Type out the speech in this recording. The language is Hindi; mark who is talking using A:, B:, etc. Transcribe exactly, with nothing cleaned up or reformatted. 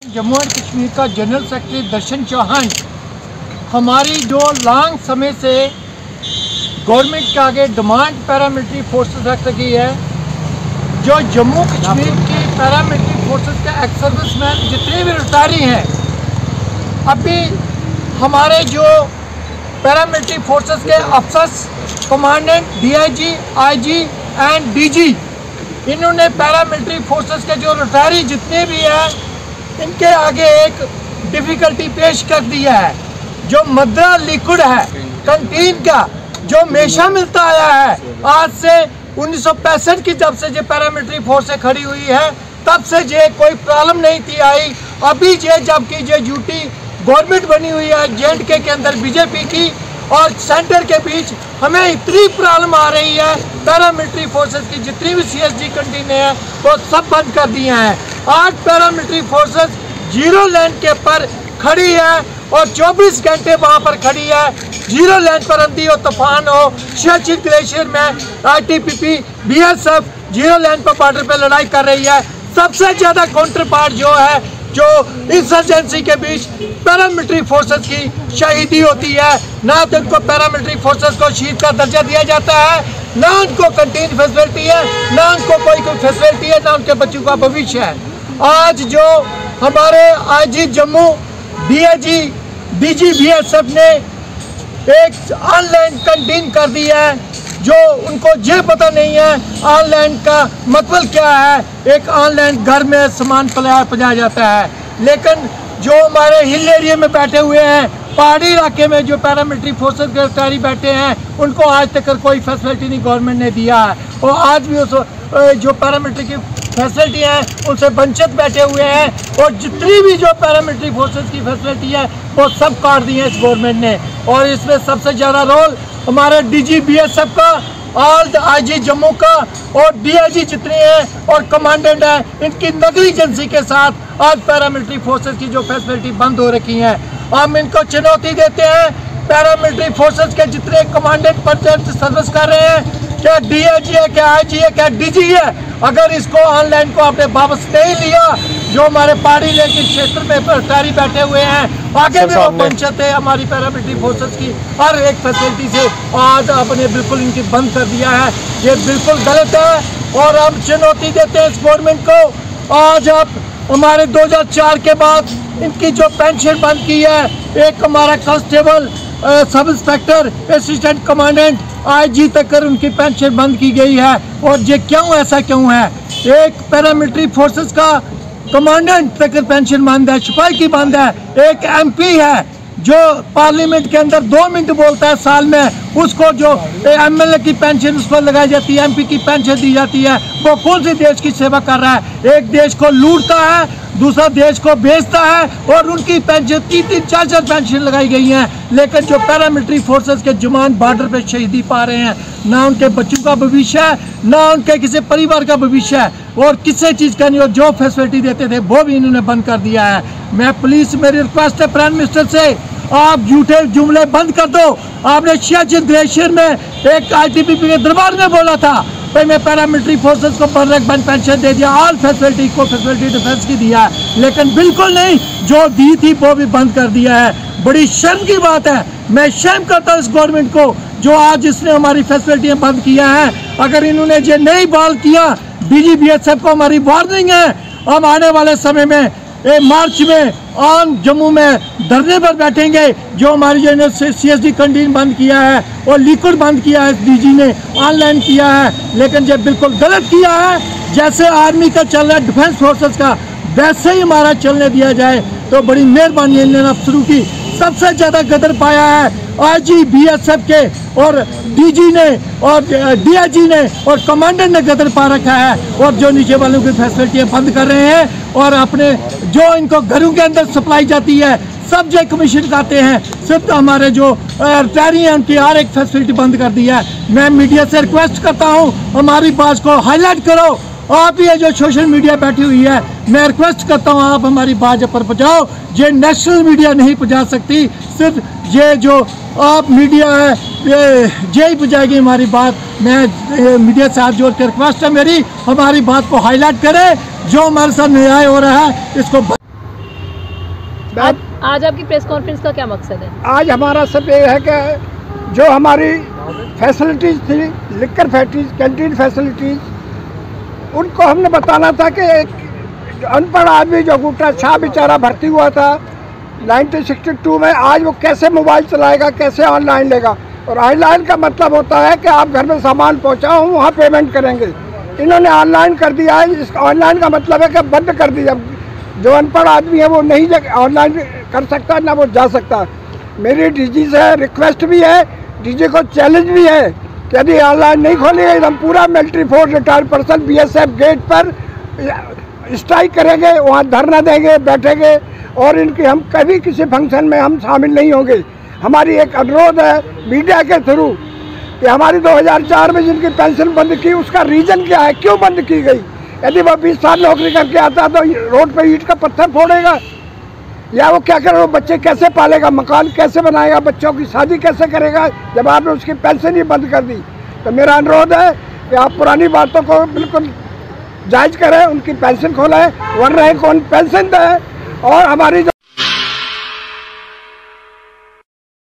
A: जम्मू एंड कश्मीर का जनरल सेक्रेटरी दर्शन चौहान हमारी जो लॉन्ग समय से गवर्नमेंट के आगे डिमांड पैरामिलिट्री फोर्सेस रख रही है, जो जम्मू कश्मीर की पैरामिलिट्री फोर्सेस के एक्स सर्विसमैन जितने भी रिटायरी हैं, अभी हमारे जो पैरामिलिट्री फोर्सेस के अफसर्स, commandant, DIG, IG and DG, इन्होंने पैरामिलिट्री फोर्सेस के जो रिटायरी जितने भी हैं इनके आगे एक डिफ़िकल्टी पेश कर दिया है। जो मदरा लिक्विड है कंटीन का, जो हमेशा मिलता आया है, आज से उन्नीस सौ पैंसठ की जब से जो पैरामिलिट्री फोर्सें खड़ी हुई है तब से ये कोई प्रॉब्लम नहीं थी आई। अभी ये जबकि ये यूटी गवर्नमेंट बनी हुई है जे एंड के के अंदर बीजेपी की और सेंटर के बीच, हमें इतनी प्रॉब्लम आ रही है। पैरामिलिट्री फोर्सेस की जितनी भी सीएसजी कंटीन है वो सब बंद कर दिए हैं। आज पैरामिलिट्री फोर्सेस जीरो लाइन के पर खड़ी है और चौबीस घंटे वहाँ पर खड़ी है। जीरो लाइन पर आंधी हो, तूफान हो, सियाचिन ग्लेशियर में आईटीबीपी, बीएसएफ जीरो लाइन पर बॉर्डर पे लड़ाई कर रही है। सबसे ज़्यादा काउंटर पार्ट जो है, जो इंसर्जेंसी के बीच पैरामिलिट्री फोर्सेस की शहीदी होती है, ना तो उनको पैरामिलिट्री फोर्सेस को शहीद का दर्जा दिया जाता है, ना उनको कंटीन फैसिलिटी है, ना उनको कोई कोई फैसिलिटी है, ना उनके बच्चों का भविष्य है। आज जो हमारे IG Jammu, DIG, DG BSF ने एक ऑनलाइन कंटीन कर दी है, जो उनको ये पता नहीं है ऑनलाइन का मतलब क्या है। एक ऑनलाइन घर में सामान पलाया पजाया जाता है, लेकिन जो हमारे हिल एरिया में बैठे हुए हैं, पहाड़ी इलाके में जो पैरामिलिट्री फोर्सेस के अधिकारी बैठे हैं, उनको आज तक कोई फैसिलिटी नहीं गवर्नमेंट ने दिया है। और आज भी उस जो पैरामिलिट्री की फैसिलिटी है उनसे वंचित बैठे हुए हैं। और जितनी भी जो पैरामिलिट्री फोर्सेस की फैसिलिटी है वो सब काट दी है इस गवर्नमेंट ने। और इसमें सबसे ज़्यादा रोल हमारे डीजी बीएसएफ का, ऑल आईजी जम्मू का और डीआईजी जितने हैं और कमांडेंट हैं, इनकी नेग्लिजेंसी के साथ आज पैरामिलिट्री फोर्सेस की जो फैसिलिटी बंद हो रखी है। हम इनको चुनौती देते हैं, पैरामिलिट्री फोर्सेस के जितने कमांडेंट प्रेजेंट सर्विस कर रहे हैं, क्या डीआईजी है, क्या आईजी है, क्या डीजी है, अगर इसको ऑनलाइन को आपने वापस नहीं लिया, जो हमारे पहाड़ी इलाके क्षेत्र में अधिकारी बैठे हुए हैं, आगे भी वो वंचित है हमारी पैरामिलिट्री फोर्सेस की हर एक फैसिलिटी से, आज आपने बिल्कुल इनकी बंद कर दिया है। ये बिल्कुल गलत है और हम चुनौती देते हैं इस गवर्नमेंट को। आज आप हमारे दो हज़ार चार के बाद इनकी जो पेंशन बंद की है, एक हमारा constable, sub inspector, assistant commandant, IG तक उनकी पेंशन बंद की गई है। और ये क्यों, ऐसा क्यों है? एक पैरामिलिट्री फोर्सेस का कमांडेंट तक पेंशन बंद है, सिपाही की बंद है। एक एमपी है जो पार्लियामेंट के अंदर दो मिनट बोलता है साल में, उसको जो एमएलए की पेंशन उसको लगाई जाती है, एमपी की पेंशन दी जाती है। वो कौन सी देश की सेवा कर रहा है? एक देश को लूटता है, दूसरा देश को बेचता है और उनकी पेंशन तीन तीन चार चार पेंशन लगाई गई हैं। लेकिन जो पैरामिलिट्री फोर्सेस के जवान बॉर्डर पे शहीदी पा रहे हैं, ना उनके बच्चों का भविष्य है, ना उनके किसी परिवार का भविष्य है और किसी चीज़ का नहीं। और जो फैसिलिटी देते थे वो भी इन्होंने बंद कर दिया है। मैं पुलिस, मेरी रिक्वेस्ट है प्राइम मिनिस्टर से, आप झूठे जुमले बंद कर दो। आपने सियाचिन ग्लेशियर में एक आईटीबीपी के दरबार में बोला था भाई मैं पैरामिलिट्री फोर्सेस को पर बंद पेंशन दे दिया, ऑल फैसिलिटी को फैसिलिटी डिफेंस की दिया है, लेकिन बिल्कुल नहीं, जो दी थी वो भी बंद कर दिया है। बड़ी शर्म की बात है। मैं शर्म करता हूँ इस गवर्नमेंट को जो आज इसने हमारी फैसिलिटियाँ बंद किया है। अगर इन्होंने ये नहीं बहाल किया, डीजी बीएसएफ को हमारी वार्निंग है, हम आने वाले समय में ए, मार्च में ऑन जम्मू में धरने पर बैठेंगे। जो हमारी जो सीएसडी कंटीन बंद किया है और लिक्विड बंद किया है डीजी ने, ऑनलाइन किया है, लेकिन ये बिल्कुल गलत किया है। जैसे आर्मी का चल रहा है, डिफेंस फोर्सेस का, वैसे ही हमारा चलने दिया जाए तो बड़ी मेहरबानी है। इन अफसरों की सबसे ज़्यादा गदर पाया है आईजी बीएसएफ के और डीजी ने और डीआईजी ने और कमांडर ने गदर पा रखा है। और जो नीचे वालों की फैसिलिटियाँ बंद कर रहे हैं और अपने जो इनको घरों के अंदर सप्लाई जाती है सब जो कमीशन खाते हैं, सिर्फ हमारे जो रिटायरी हैं उनकी हर एक फैसिलिटी बंद कर दी है। मैं मीडिया से रिक्वेस्ट करता हूँ, हमारी बात को हाईलाइट करो। आप ये जो सोशल मीडिया बैठी हुई है, मैं रिक्वेस्ट करता हूँ आप हमारी बात पर पहुँचाओ। ये नेशनल मीडिया नहीं पहुँचा सकती, सिर्फ ये जो आप मीडिया है ये यही पहुँचाएगी हमारी बात। मैं मीडिया से हाथ जोड़ कर रिक्वेस्ट है मेरी, हमारी बात को हाईलाइट करें। जो हमारे साथ न्याय हो रहा है इसको
B: आज, आज आपकी प्रेस कॉन्फ्रेंस का क्या मकसद है? आज
C: हमारा सब ये है कि जो हमारी फैसिलिटीज़ थी, लिकर फैक्ट्रीज, कैंटीन फैसिलिटीज़, उनको हमने बताना था कि एक अनपढ़ आदमी जो अंगूठा छाप बेचारा भर्ती हुआ था नाइनटीन सिक्सटी टू में, आज वो कैसे मोबाइल चलाएगा, कैसे ऑनलाइन लेगा। और ऑनलाइन का मतलब होता है कि आप घर में सामान पहुंचाओ, वहाँ पेमेंट करेंगे। इन्होंने ऑनलाइन कर दिया है। इस ऑनलाइन का मतलब है कि बंद कर दिया। जो अनपढ़ आदमी है वो नहीं ऑनलाइन कर सकता, ना वो जा सकता। मेरी डीजी से रिक्वेस्ट भी है, डीजी को चैलेंज भी है कि यदि ऑनलाइन नहीं खोलेंगे हम पूरा military force retired person BSF gate पर स्ट्राइक करेंगे, वहाँ धरना देंगे, बैठेंगे और इनकी हम कभी किसी फंक्शन में हम शामिल नहीं होंगे। हमारी एक अनुरोध है मीडिया के थ्रू कि हमारी दो हज़ार चार में जिनकी पेंशन बंद की, उसका रीज़न क्या है, क्यों बंद की गई? यदि वो बीस साल नौकरी करके आता तो रोड पे ईंट का पत्थर फोड़ेगा, या वो क्या करेगा? बच्चे कैसे पालेगा, मकान कैसे बनाएगा, बच्चों की शादी कैसे करेगा जब आपने उसकी पेंशन ही बंद कर दी? तो मेरा अनुरोध है कि आप पुरानी बातों को बिल्कुल जायज़ करें, उनकी पेंशन खोलें, वरना कौन पेंशन दे। और हमारी